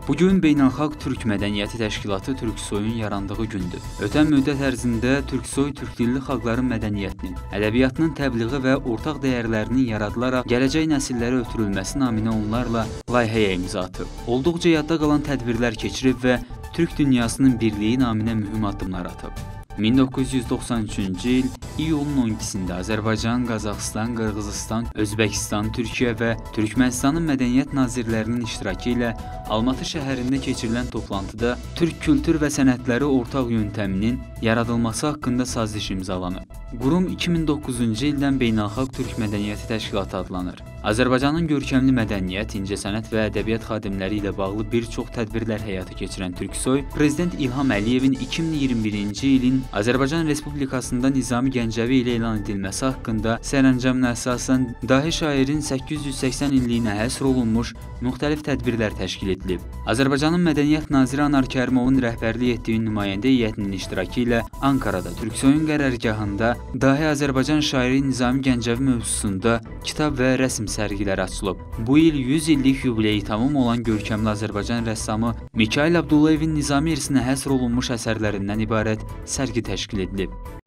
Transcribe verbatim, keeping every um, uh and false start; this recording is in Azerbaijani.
Bugün Beynəlxalq Türk Mədəniyyəti Təşkilatı Türksoyun yarandığı gündür. Ötən müddət ərzində Türksoy türk dilli xalqların mədəniyyətinin, ədəbiyyatının təbliği və ortaq dəyərlərinin yaradılaraq gələcək nəsillərə ötürülməsi naminə onlarla layihəyə imza atıb. Olduqca yadda qalan tədbirlər keçirib və Türk dünyasının birliyi naminə mühüm addımlar atıb. min doqquz yüz doxsan üçüncü il iyulun on ikisində Azərbaycan, Qazaxıstan, Qırğızıstan, Özbəkistan, Türkiyə və Türkmənistanın mədəniyyət nazirlərinin iştirakı ilə Almatı şəhərində keçirilən toplantıda Türk kültür və sənətləri ortaq yöntəminin yaradılması haqqında saziş imzalanıb. Qurum iki min doqquzuncu ildən Beynəlxalq Türk Mədəniyyəti Təşkilatı adlanır. Azərbaycanın görkəmli mədəniyyət, incəsənət və ədəbiyyat xadimləri ilə bağlı bir çox tədbirlər həyata keçirən Türksoy, Prezident İlham Əliyevin iki min iyirmi birinci ilin Azərbaycan Respublikasında Nizami Gəncəvi ilə elan edilməsi haqqında sərəncamına əsasən dahi şairin səkkiz yüz səksən illiyinə həsr olunmuş müxtəlif tədbirlər təşkil edilib. Azərbaycanın Mədəniyyət Naziri Anar Kərimovun rəhbərlik etdiyi nümayəndə heyətinin iştirakı ilə Ankarada Türksoyun qərargahında dahi Azərbaycan şairi Nizami Gəncəvi mövzusunda kitab və rəsm sərgiləri açılıb. Bu il yüz illik yubileyi tamam olan görkəmli Azərbaycan rəssamı Mikayıl Abdullayevin Nizami irsinə həsr olunmuş əsərlərindən ibarət sərgi təşkil edilib.